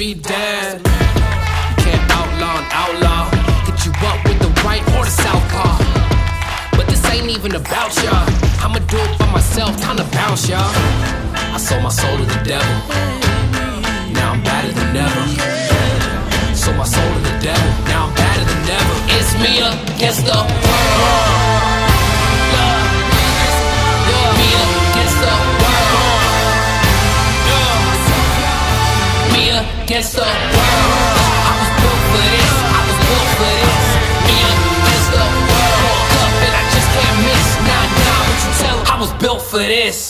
be damned. You can't outlaw an outlaw. Hit you up with the right or the southpaw. But this ain't even about y'all. I'ma do it by myself, time to bounce, y'all. I sold my soul to the devil. Now I'm badder than ever. Sold my soul to the devil. Now I'm badder than ever. It's me against the world. Me against the world. Me against the world. I was built for this. I was built for this. Me against the world. Woke up and I just can't miss. Nah, what you tell 'em? I was built for this.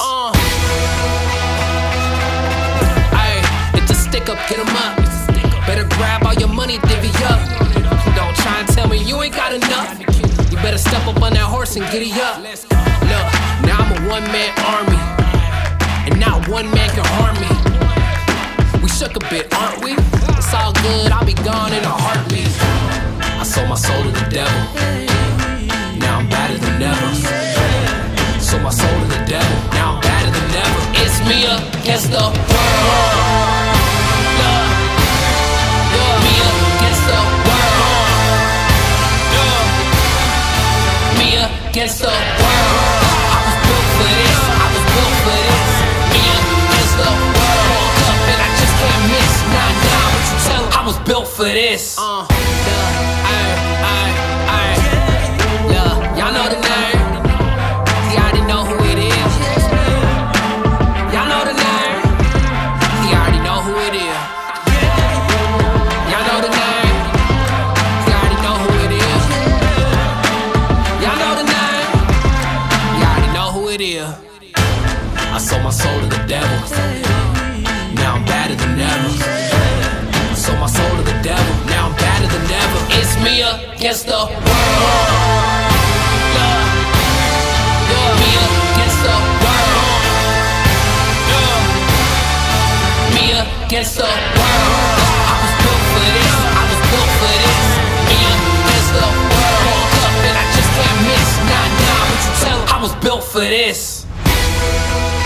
Ay, it's a stick up, get 'em up. Better grab all your money, divvy up. Don't try and tell me you ain't got enough. You better step up on that horse and giddy up. Look, now I'm a one-man army, and not one man can harm me. We shook a bit, aren't we? It's all good, I'll be gone in a heartbeat. I sold my soul to the devil. Now I'm badder than ever. Sold my soul to the devil. Now I'm badder than ever. It's me against the world. Me against the world. Me against the world. I was built for this. I was built for this. Me against the world. Woke up and I just can't miss. Nah, what you tell 'em? I was built for this. Y'all know the name. You already know who it is. Y'all know the name. You already know who it is. Y'all know the name. You already know who it is. Y'all know the name. You already know who it is. I sold my soul to the devil. Now I'm badder than ever. I sold my soul to the devil. Now I'm badder than ever. It's me against the world. Me against the world. Me against the world. I was built for this. I was built for this. Me against the world. Woke up and I just can't miss. Nah, what you tell 'em? I was built for this.